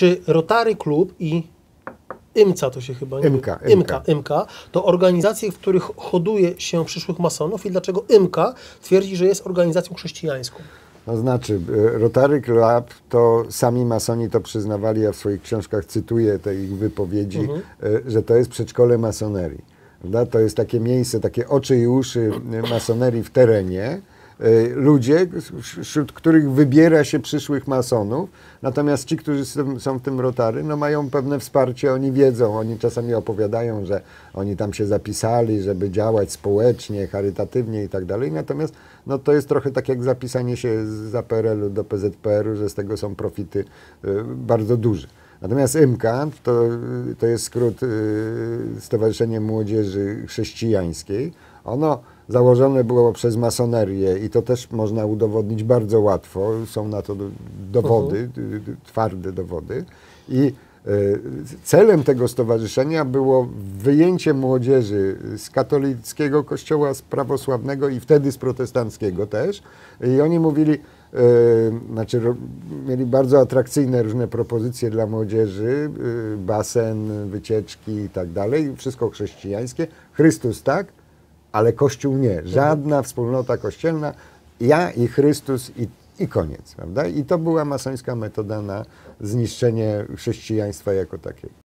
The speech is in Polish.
Czy Rotary Klub i IMCA to się chyba nie IMCA to organizacje, w których hoduje się przyszłych masonów i dlaczego IMCA twierdzi, że jest organizacją chrześcijańską? No znaczy, Rotary Club to sami masoni to przyznawali, ja w swoich książkach cytuję te ich wypowiedzi, że to jest przedszkole masonerii. Prawda? To jest takie miejsce, takie oczy i uszy masonerii w terenie. Ludzie, wśród których wybiera się przyszłych masonów, natomiast ci, którzy są w tym Rotary, no mają pewne wsparcie, oni wiedzą, oni czasami opowiadają, że oni tam się zapisali, żeby działać społecznie, charytatywnie i tak dalej, natomiast no to jest trochę tak jak zapisanie się z PRL-u do PZPR-u, że z tego są profity bardzo duże. Natomiast IMCA to jest skrót Stowarzyszenie Młodzieży Chrześcijańskiej. Ono założone było przez masonerię i to też można udowodnić bardzo łatwo. Są na to dowody, twarde dowody. I celem tego stowarzyszenia było wyjęcie młodzieży z katolickiego kościoła, z prawosławnego i wtedy z protestanckiego też. I oni mówili, mieli bardzo atrakcyjne różne propozycje dla młodzieży, basen, wycieczki i tak dalej, wszystko chrześcijańskie. Chrystus tak, ale Kościół nie. Żadna wspólnota kościelna, ja i Chrystus i koniec, prawda? I to była masońska metoda na zniszczenie chrześcijaństwa jako takiego.